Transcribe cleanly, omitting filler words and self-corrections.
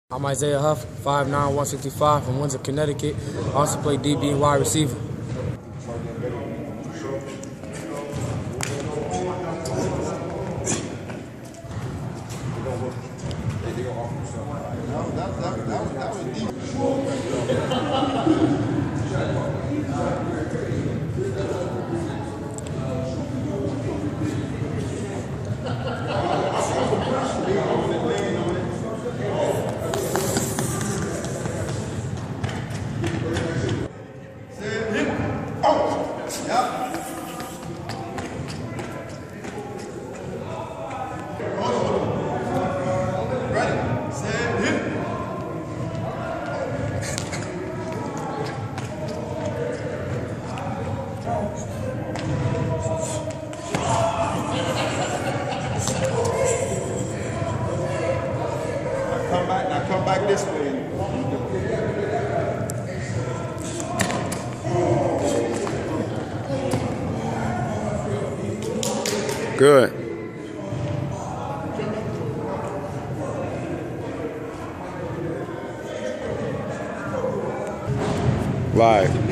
I'm Isaiah Huff, 5'9", 165 from Windsor, Connecticut. I also play DB and wide receiver. Come back this way. Good. Live.